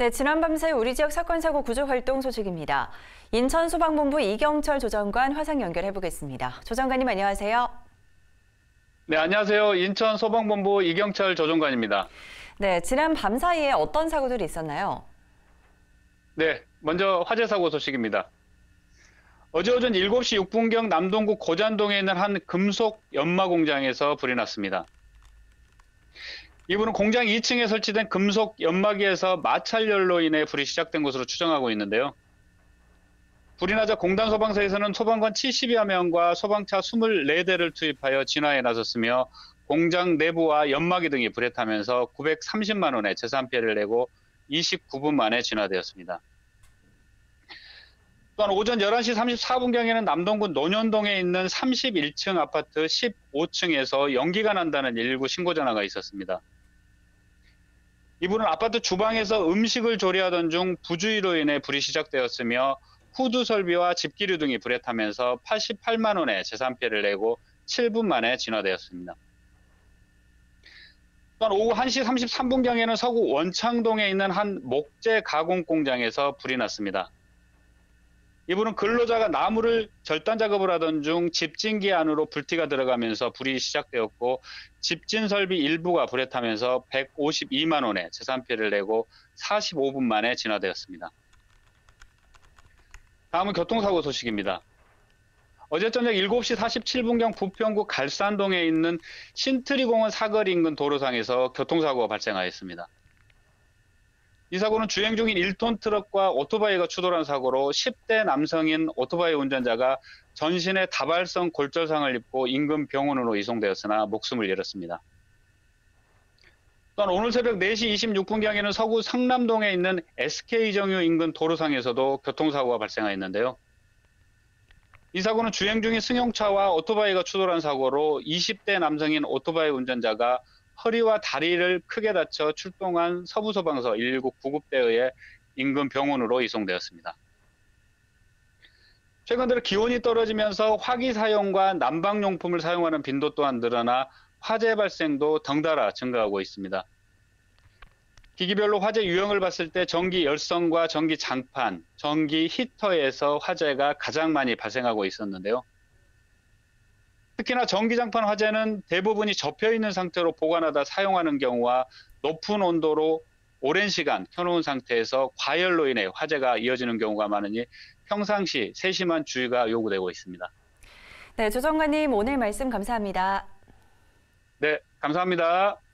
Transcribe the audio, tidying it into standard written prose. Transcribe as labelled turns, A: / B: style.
A: 네, 지난 밤새 우리 지역 사건 사고 구조 활동 소식입니다. 인천 소방본부 이경철 조정관 화상 연결해 보겠습니다. 조정관님 안녕하세요.
B: 네, 안녕하세요. 인천 소방본부 이경철 조정관입니다.
A: 네, 지난 밤 사이에 어떤 사고들이 있었나요?
B: 네, 먼저 화재 사고 소식입니다. 어제 오전 7시 6분경 남동구 고잔동에 있는 한 금속 연마 공장에서 불이 났습니다. 이분은 공장 2층에 설치된 금속 연마기에서 마찰열로 인해 불이 시작된 것으로 추정하고 있는데요. 불이 나자 공단 소방서에서는 소방관 70여 명과 소방차 24대를 투입하여 진화에 나섰으며 공장 내부와 연마기 등이 불에 타면서 930만 원의 재산 피해를 내고 29분 만에 진화되었습니다. 또한 오전 11시 34분경에는 남동구 논현동에 있는 31층 아파트 15층에서 연기가 난다는 119 신고 전화가 있었습니다. 이분은 아파트 주방에서 음식을 조리하던 중 부주의로 인해 불이 시작되었으며 후드 설비와 집기류 등이 불에 타면서 88만 원의 재산 피해를 내고 7분 만에 진화되었습니다. 또한 오후 1시 33분경에는 서구 원창동에 있는 한 목재 가공 공장에서 불이 났습니다. 이분은 근로자가 나무를 절단 작업을 하던 중 집진기 안으로 불티가 들어가면서 불이 시작되었고 집진 설비 일부가 불에 타면서 152만 원의 재산 피해를 내고 45분 만에 진화되었습니다. 다음은 교통사고 소식입니다. 어제 저녁 7시 47분경 부평구 갈산동에 있는 신트리공원 사거리 인근 도로상에서 교통사고가 발생하였습니다. 이 사고는 주행 중인 1톤 트럭과 오토바이가 추돌한 사고로 10대 남성인 오토바이 운전자가 전신에 다발성 골절상을 입고 인근 병원으로 이송되었으나 목숨을 잃었습니다. 또한 오늘 새벽 4시 26분경에는 서구 상남동에 있는 SK정유 인근 도로상에서도 교통사고가 발생하였는데요. 이 사고는 주행 중인 승용차와 오토바이가 추돌한 사고로 20대 남성인 오토바이 운전자가 허리와 다리를 크게 다쳐 출동한 서부소방서 119 구급대에 의해 인근 병원으로 이송되었습니다. 최근 들어 기온이 떨어지면서 화기 사용과 난방용품을 사용하는 빈도 또한 늘어나 화재 발생도 덩달아 증가하고 있습니다. 기기별로 화재 유형을 봤을 때 전기 열선과 전기 장판, 전기 히터에서 화재가 가장 많이 발생하고 있었는데요. 특히나 전기장판 화재는 대부분이 접혀 있는 상태로 보관하다 사용하는 경우와 높은 온도로 오랜 시간 켜놓은 상태에서 과열로 인해 화재가 이어지는 경우가 많으니 평상시 세심한 주의가 요구되고 있습니다.
A: 네, 조정관님 오늘 말씀 감사합니다.
B: 네, 감사합니다.